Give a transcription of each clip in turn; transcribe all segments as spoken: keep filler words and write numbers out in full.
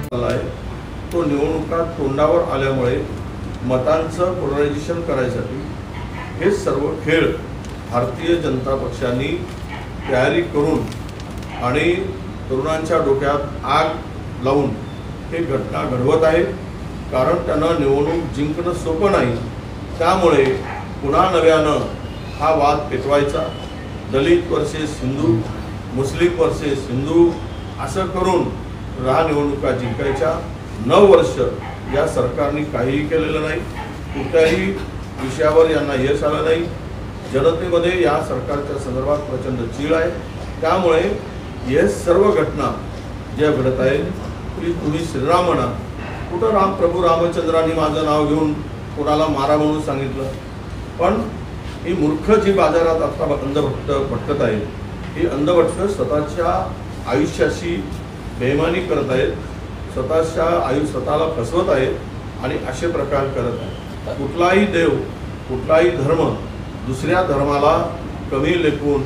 आहे तो निवडणुका तोंडावर आल्यामुळे मतांचं पोलरायझेशन करायसाठी हे सर्व खेळ भारतीय जनता पक्षाने तयारी करून आणि तरुणांच्या डोक्यात आग लावून हे घटना घडवत आहे। कारण त्यांना निवडणूक जिंकणं सोपं नाही, त्यामुळे पुन्हा नव्यानं हा वाद पेटवायचा, दलित वर्सेस हिंदू, मुस्लिम वर्सेस हिंदू असं करून हा निवडणुका जिंकायच्या। नऊ वर्ष या सरकारने काहीही केलेलं नाही, कुठल्याही विषयावर यांना यश आलं नाही। जनतेमध्ये या सरकारच्या संदर्भात प्रचंड चीड आहे, त्यामुळे हे सर्व घटना ज्या घडत आहेत की तुम्ही श्रीराम म्हणा, कुठं राम प्रभू रामचंद्रांनी माझं नाव घेऊन कोणाला मारा म्हणून सांगितलं, पण ही मूर्ख जी बाजारात आता अंधभक्त भटकत आहे, ही अंधभक्त स्वतःच्या आयुष्याशी बेईमानी करत आहेत, स्वतःच्या आयुष्य स्वतःला फसवत आहेत आणि असे प्रकार करत आहेत। कुठलाही देव, कुठलाही धर्म दुसऱ्या धर्माला कमी लेखून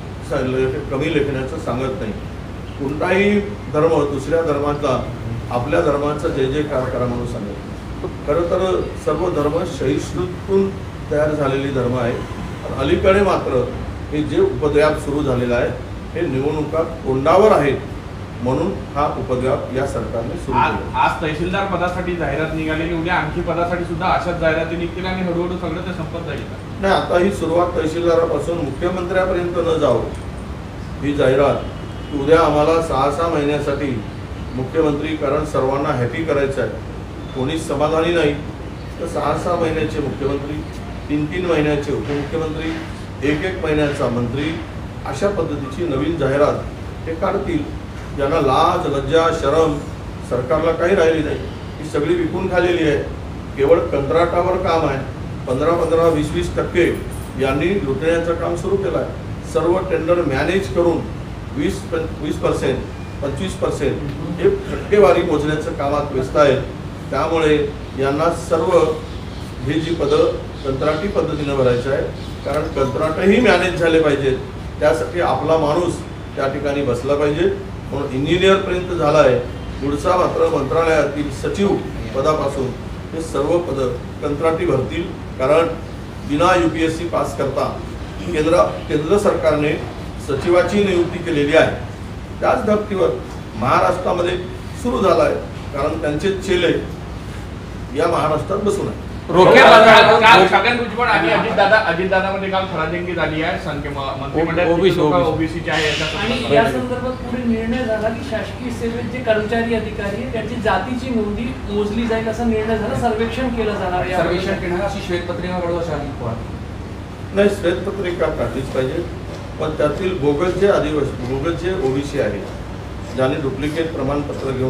कमी लेखण्याचं सांगत नाही। कोणताही धर्म दुसऱ्या धर्मातला आपल्या धर्माचा जय जयकार करा म्हणून सांगत। खरं तर सर्व धर्म सहिष्णुतेतून तयार झालेली धर्म आहे। अलीकडे मात्र हे जे उपद्व्याप सुरू झालेला आहे हे निवडणुका तोंडावर आहेत म्हणून हा उपद्व्याप या सरकारने सुरू केला। आज तहसीलदार पदासाठी जाहिरात निघालेली, उद्या आणखी पदासाठी सुद्धा अशाच जाहिराती निघतील आणि हळूहळू सगळं ते संपत जाईल। नाही, आता ही सुरुवात तहसीलदारापासून मुख्यमंत्र्यापर्यंत न जाऊ ही जाहिरात उद्या आम्हाला सहा सहा महिन्यासाठी मुख्यमंत्री, कारण सर्वांना हॅपी करायचं आहे, कोणीच समाधानी नाही, तर सहा सहा महिन्याचे मुख्यमंत्री, तीन तीन महिन्याचे उपमुख्यमंत्री, एक एक महिन्याचा मंत्री, अशा पद्धतीची नवीन जाहिरात ते काढतील। ज्यांना लाज लज्जा शरम सरकारला काही राहिली नाही, ही सगळी विकून खाल्लेली आहे। केवळ कंत्राटावर काम आहे, पंधरा पंधरा वीस वीस टक्के यांनी लुटण्याचं काम सुरू केलं आहे। सर्व टेंडर मॅनेज करून वीस वीस पर्सेंट पंचवीस पर्सेंट हे टक्केवारी मोजण्याचं कामात व्यस्त आहेत। त्यामुळे यांना सर्व ही जी पदं कंत्राटी पद्धतीने भरायचं आहे, कारण कंत्राटही मॅनेज झाले पाहिजेत, त्यासाठी आपला माणूस त्या ठिकाणी बसला पाहिजे, म्हणून इंजिनियरपर्यंत झाला आहे। पुढचा मात्र मंत्रालयातील सचिव पदापासून हे सर्व पदं कंत्राटी भरतील, कारण बिना U P S C pass करता केंद्र केंद्र सरकारने सचिवाची नियुक्ती केलेली आहे। त्याच धर्तीवर महाराष्ट्रामध्ये सुरू झाला आहे, कारण त्यांचे चेले या महाराष्ट्रात बसून आहे। रोख्या बाजारात काल छगन भुजबळ आणि अजितदादा अजितदादामध्ये काल खराजंगी झाली आहे, संख्या मंत्रिमंडळात ओबीसीचे आहे आणि या संदर्भात पुढे निर्णय झाला की शासकीय सेवेत जे कर्मचारी अधिकारी आहेत त्यांची जातीची नोंदी मोजली जाईल असा निर्णय झाला, सर्वेक्षण केलं जाणार आहे। सर्वेक्षण केलं अशी श्वेतपत्रिका काढू अशा नाही, श्वेतपत्रिका काढलीच पाहिजे, पण त्यातील बोगस जे आदिवासी बोगस जे ओबीसी आहेत, ज्याने डुप्लिकेट प्रमाणपत्र घेऊन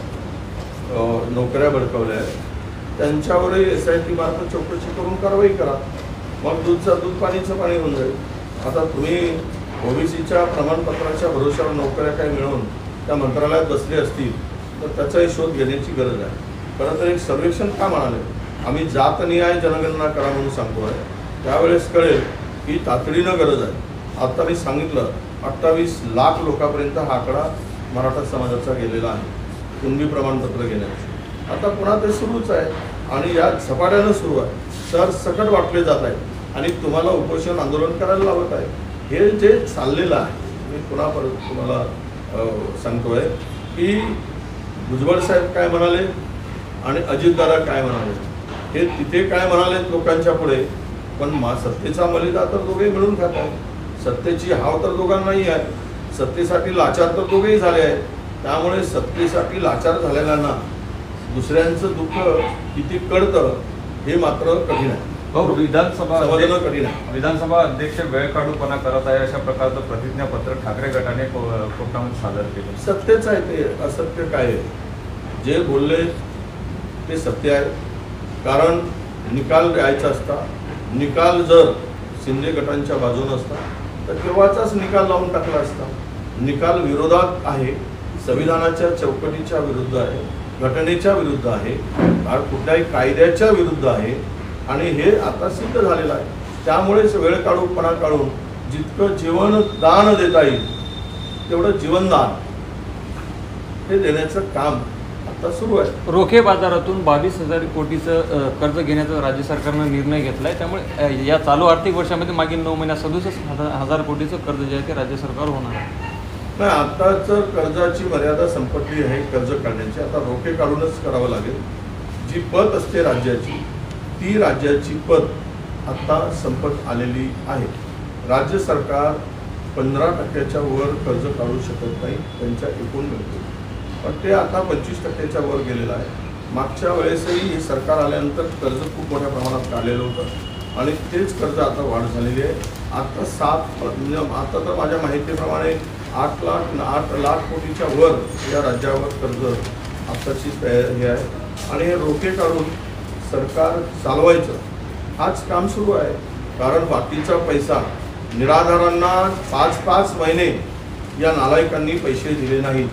नोकऱ्या बळकावल्या आहेत, त्यांच्यावरही एस आय टी मार्फत चौकशी करून कारवाई करा, मग दूधचं दूध पाणीचं पाणी होऊन जाईल। आता तुम्ही ओबीसीच्या प्रमाणपत्राच्या भरोश्यावर नोकऱ्या काही मिळवून त्या मंत्रालयात बसले असतील तर त्याचाही शोध घेण्याची गरज आहे। खरं तर एक सर्वेक्षण का म्हणाले, आम्ही जातनिहाय जनगणना करा म्हणून सांगतो आहे, त्यावेळेस कळेल की तातडीनं गरज आहे। आता मी सांगितलं अठ्ठावीस लाख लोकांपर्यंत हा आकडा मराठा समाजाचा गेलेला आहे कुणबी प्रमाणपत्र घेण्याचं। आता पुन्हा ते सुरूच आहे आणि या झपाट्यानं सुरू आहे, सर सकट वाटले जात आहे आणि तुम्हाला उपोषण आंदोलन करायला लावत आहे। हे जे चाललेलं आहे, मी पुन्हा परत तुम्हाला सांगतोय की भुजबळ साहेब काय म्हणाले आणि अजितदादा काय म्हणाले, हे तिथे काय म्हणाले लोकांच्या पुढे, पण मा सत्तेचा मलिदा तर दोघेही मिळून खात आहेत। सत्तेची हाव तर दोघांनाही आहे, सत्तेसाठी लाचार तर दोघेही झाले आहेत, त्यामुळे सत्तेसाठी लाचार झालेल्यांना दुसऱ्यांचं दुःख किती कळतं हे मात्र कठीण आहे। विधानसभा कठीण आहे। विधानसभा अध्यक्ष वेळ काढूपणा करत आहे अशा प्रकारचं प्रतिज्ञापत्र ठाकरे गटाने कोर्टामध्ये सादर केलं। सत्यच आहे ते, असत्य काय आहे? जे बोलले ते सत्य आहे, कारण निकाल द्यायचा असता, निकाल जर शिंदे गटांच्या बाजूने असता तर केव्हाचाच निकाल लावून टाकला असता। निकाल विरोधात आहे, संविधानाच्या चौकटीच्या विरुद्ध आहे, घटनेच्या विरुद्ध आहे, कुठल्याही कायद्याच्या विरुद्ध आहे आणि हे आता सिद्ध झालेलं आहे। त्यामुळेच वेळ काढूपणा काढून जितकं जीवन दान देता येईल तेवढं जीवनदान हे देण्याचं काम आता सुरू आहे. रोखे बाजारातून बावीस हजार कोटीचं अ, कर्ज घेण्याचा राज्य सरकारनं निर्णय घेतला आहे. त्यामुळे अ, या चालू आर्थिक वर्षामध्ये मागील नऊ महिन्यात सदुसष्ट हजार हजार कोटीचं कर्ज जे आहे ते राज्य सरकार होणार आहे. नाही, आताच कर्जाची मर्यादा संपत्ती आहे कर्ज काढण्याची. आता रोखे काढूनच करावं लागेल. जी पत असते राज्याची ती राज्याची पत आता संपत आलेली आहे. राज्य सरकार पंधरा टक्क्याच्या वर कर्ज काढू शकत नाही त्यांच्या एकूण मिळतो, पण ते आता पंचवीस टक्क्याच्या वर गेलेलं आहे. मागच्या वेळेसही हे सरकार आल्यानंतर कर्ज खूप मोठ्या प्रमाणात काढलेलं होतं आणि तेच कर्ज आता वाढ झालेली आहे. आता सात म्हणजे आता तर माझ्या माहितीप्रमाणे आठ लाख आठ लाख कोटीच्या वर या राज्यावर कर्ज आत्ताची तयारी हे आहे आणि हे रोखे काढून सरकार चालवायचं हाच काम सुरू आहे. कारण बाकीचा पैसा निराधारांना पाच पाच महिने या नालायकांनी पैसे दिले नाहीत.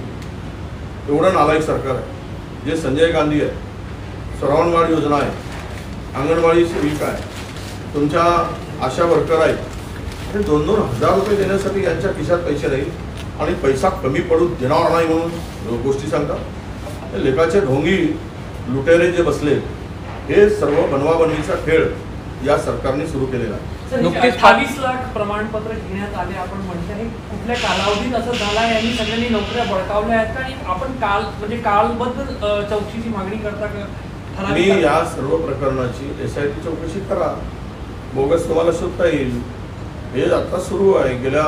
एवढं नालायक सरकार आहे. जे संजय गांधी आहे, श्रावणबाळ योजना आहे, अंगणवाडी सेविका आहे, तुमच्या आशा वर्कर आहेत, आणि दोन दोन हजार रुपये देण्यासाठी यांच्या खिशात पैसे नाही आणि पैसा कमी पडू देणार नाही म्हणून गोष्टी सांगतात. लेखाचे ढोंगी लुटेरे जे बसले हे सर्व बनवाबनवीचा खेळ या सरकारने सुरू केलेला आहे. नुकतीच अठ्ठावीस लाख प्रमाणपत्र घेण्यात आले आपण म्हणतो हे कुठल्या कालावधीत असं झालं आहे आणि सगळ्यांनी नोकऱ्या बळकावल्या आहेत का आणि आपण काल म्हणजे कालबद्ध अ, चौकशीची मागणी करता का? मी ठराविक या सर्व प्रकरणाची एस आय टी चौकशी करा. बोगस तुम्हाला शोधता येईल. हे आता सुरू आहे. गेल्या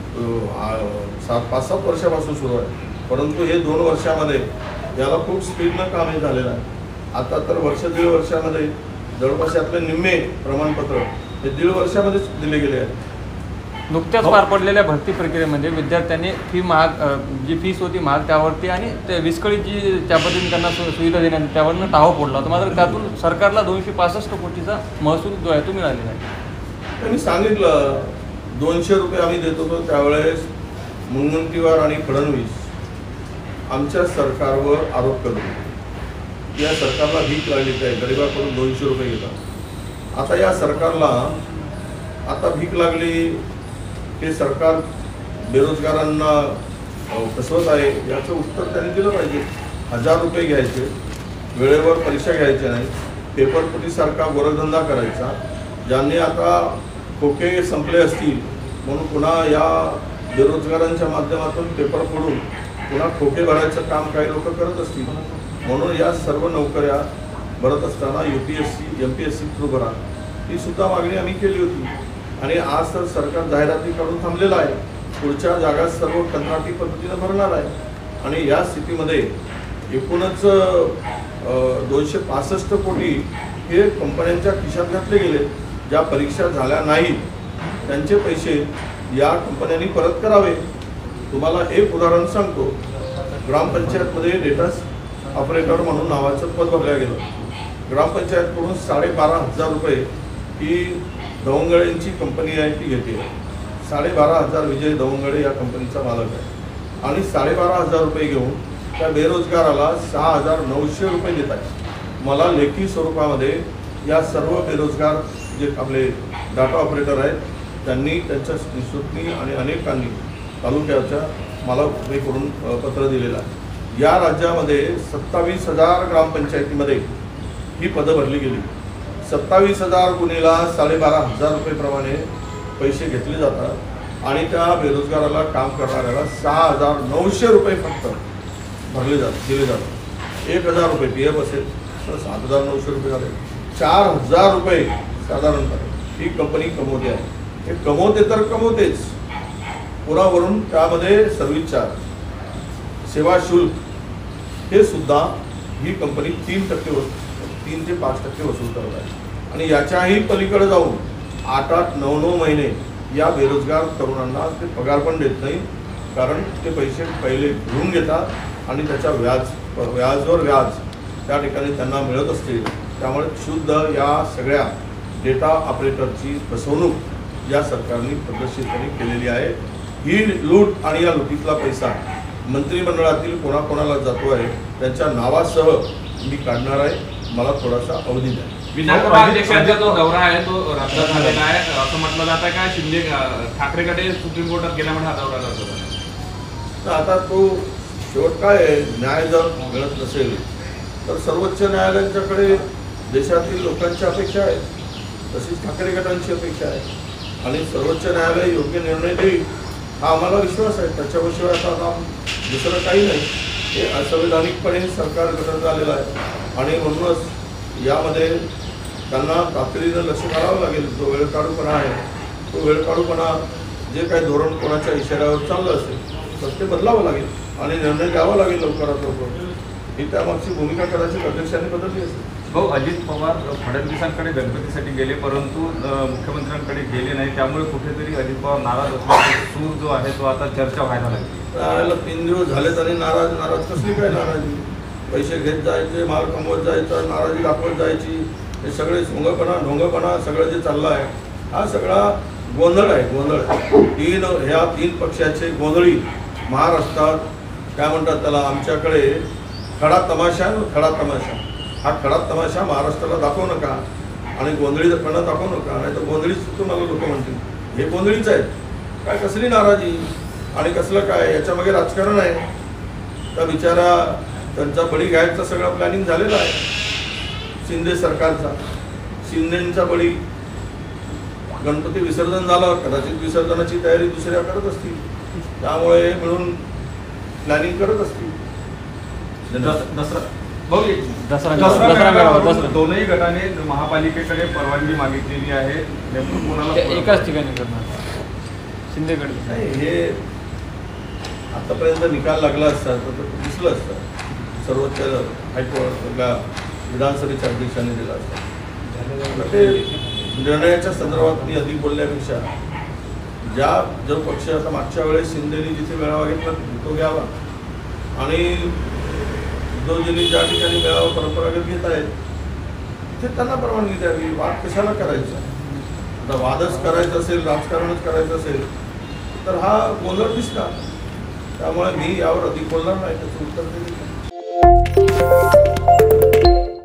अ, सात पाच सात वर्षापासून सुरू आहे, परंतु हे दोन वर्षामध्ये याला खूप स्पीडनं काम हे झालेलं आहे. आता तर वर्ष दीड वर्षामध्ये जवळपास यातले निम्मे प्रमाणपत्र हे दीड वर्षामध्येच दिले गेले आहेत. नुकत्याच पार पडलेल्या भरती प्रक्रियेमध्ये विद्यार्थ्यांनी फी महाग अ, जी फीस होती महाग त्यावरती आणि ते विस्कळीत जी त्या पद्धतीने त्यांना सु सुविधा देण्यात त्यावरनं टाहो फोडला होता. मात्र त्यातून सरकारला दोनशे पासष्ट कोटीचा महसूल जो आहे तो मिळालेला आहे. त्यांनी सांगितलं दोनशे रुपये आम्ही देत होतो त्यावेळेस मुनगंटीवार आणि फडणवीस आमच्या सरकारवर आरोप करत होते. या सरकारला भीक लागली काय गरिबाकडून दोनशे रुपये घेतात. आता या सरकारला आता भीक लागली, हे सरकार बेरोजगारांना फसवत आहे याचं उत्तर त्यांनी दिलं पाहिजे. हजार रुपये घ्यायचे, वेळेवर परीक्षा घ्यायच्या नाही, पेपरफुटीसारखा गोरधंदा करायचा. ज्यांनी आता खोके संपले असतील म्हणून पुन्हा या बेरोजगारांच्या माध्यमातून पेपर फोडून पुन्हा खोके भरायचं काम काही लोक करत असतील. म्हणून या सर्व नोकऱ्या भरत असताना U P S C M P S C through भरा ही सुद्धा मागणी आम्ही केली होती. आणि आज तर सरकार जाहिराती काढून थांबलेलं आहे. पुढच्या जागा सर्व कंत्राटी पद्धतीनं भरणार आहे. आणि या स्थितीमध्ये एकूणच दोनशे पासष्ट कोटी हे कंपन्यांच्या खिशात घातले गेले. ज्या परीक्षा झाल्या नाहीत त्यांचे पैसे या कंपन्यांनी परत करावे. तुम्हाला एक उदाहरण सांगतो. ग्रामपंचायतमध्ये डेटा ऑपरेटर म्हणून नावाचं पद भरलं गेलं. ग्रामपंचायतकडून साडेबारा हजार रुपये ही दवंगडेंची कंपनी आहे ती घेते. साडेबारा हजार विजय दवंगडे या कंपनीचा मालक आहे आणि साडेबारा हजार रुपये घेऊन त्या बेरोजगाराला सहा हजार नऊशे रुपये देत आहे. मला लेखी स्वरूपामध्ये या सर्व बेरोजगार जे आपले डाटा ऑपरेटर आहेत त्यांनी त्यांच्या निसूतनी आणि अनेकांनी तालुक्याच्या मला हे करून पत्र दिलेलं आहे. या राज्यामध्ये सत्तावीस हजार ग्रामपंचायतीमध्ये ही पदं भरली गेली. सत्तावीस हजार गुन्हेला साडेबारा हजार रुपयेप्रमाणे पैसे घेतले जातात आणि त्या बेरोजगाराला काम करणाऱ्याला सहा हजार नऊशे रुपये फक्त भरले जातात दिले जातात. एक हजार रुपये पी एफ असेल तर सात हजार नऊशे रुपये झाले. चार हजार रुपये साधारणतः ही कंपनी कमवते आहे. हे कमवते तर कमवतेच, पुरावरून त्यामध्ये सर्व्हिस चार्ज, सेवा शुल्क हे सुद्धा ही कंपनी तीन टक्के वसूल तीन ते पाच टक्के वसूल करत आहे. आणि याच्याही पलीकडे जाऊन आठ आठ नऊ नऊ महिने या बेरोजगार तरुणांना ते पगार पण देत नाही. कारण ते पैसे पहिले घेऊन घेतात आणि त्याच्या व्याज व्याजवर व्याज त्या ठिकाणी त्यांना मिळत असते. त्यामुळे शुद्ध या सगळ्या डेटा ऑपरेटरची फसवणूक या सरकारने पद्धतशीरपणे केलेली आहे. ही लूट आणि या लुटीतला पैसा मंत्रिमंडळातील कोणाकोणाला जातो आहे त्यांच्या नावासह मी काढणार आहे. मला थोडासा अवधी द्या. विधानसभा अध्यक्षांचा जो दौरा आहे तो रद्द झालेला आहे असं म्हटलं जात आहे का? शिंदे ठाकरेकडे सुप्रीम कोर्टात गेल्यामुळे हा दौरा रद्द झाला. तर आता तो शेवट काय आहे, न्याय जर मिळत नसेल तर सर्वोच्च न्यायालयांच्याकडे देशातील लोकांची अपेक्षा आहे, तशीच ठाकरे गटांची अपेक्षा आहे आणि सर्वोच्च न्यायालय योग्य निर्णय देईल हा आम्हाला विश्वास आहे. त्याच्याशिवाय आता काम दुसरं काही नाही. हे असंवैधानिकपणे सरकार गठन झालेलं आहे आणि म्हणूनच यामध्ये त्यांना तातडीनं लक्ष घालावं लागेल. जो वेळकाढूपणा आहे तो वेळकाढूपणा जे काही धोरण कोणाच्या इशाऱ्यावर चाललं असेल तर ते बदलावं लागेल आणि निर्णय द्यावा लागेल लवकरात लवकर. ही त्यामागची भूमिका कदाचित अध्यक्षांनी बदलली असेल. भाऊ, अजित पवार फडणवीसांकडे गणपतीसाठी गेले परंतु अ, मुख्यमंत्र्यांकडे गेले नाही, त्यामुळे कुठेतरी अजित पवार नाराज असल्याचा सूर जो आहे तो आता चर्चा व्हायला लागली. त्यावेळेला तीन दिवस झाले तरी नाराज नाराज कसली काय नाराजी? पैसे घेत जायचे, माल कमवत जायचा, नाराजी दाखवत जायची, हे सगळे सोंगपणा ढोंगपणा सगळं जे चाललं आहे हा सगळा गोंधळ आहे. गोंधळ तीन ह्या तीन पक्षाचे गोंधळी महाराष्ट्रात काय म्हणतात त्याला, आमच्याकडे खडा तमाशा आहे, खडा तमाशा. हा खडा तमाशा महाराष्ट्राला दाखवू नका आणि गोंधळीपणा दाखवू नका, नाही तर गोंधळीच तुम्हाला लोक म्हणतील. हे गोंधळीच आहेत. काय कसली नाराजी आणि कसलं काय, याच्यामागे राजकारण आहे. त्या बिचारा त्यांचा बळी घ्यायचा सगळं प्लॅनिंग झालेलं आहे शिंदे सरकारचा. शिंदेंचा बळी गणपती विसर्जन झालं, कदाचित विसर्जनाची तयारी दुसऱ्या करत असतील, त्यामुळे मिळून प्लॅनिंग करत असतील. दसरा भाऊ, दसरा दसरा दसरा मेळाव्यावरून दसरा दोनही गटाने महापालिकेकडे परवानगी मागितलेली आहे. नेमकं कोणाला ते एकाच ठिकाणी करणार शिंदेकडे. नाही, हे आतापर्यंत निकाल लागला असता तर दिसलं असतं. सर्वोच्च हायकोर्टला विधानसभेच्या अध्यक्षांनी दिला असता. ते निर्णयाच्या संदर्भात मी अधिक बोलण्यापेक्षा ज्या जो पक्ष आता मागच्या वेळेस शिंदेनी जिथे मेळावा घेतला तो घ्यावा आणि उद्धवजींनी ज्या ठिकाणी मेळावा परंपरागत घेत आहेत तिथे त्यांना परवानगी द्यावी. वाद कशाला करायचा? आता वादच करायचा असेल, राजकारणच करायचं असेल तर हा गोंधळ दिसला. त्यामुळे मी यावर अधिक बोलणार नाही, त्याचं उत्तर देईल.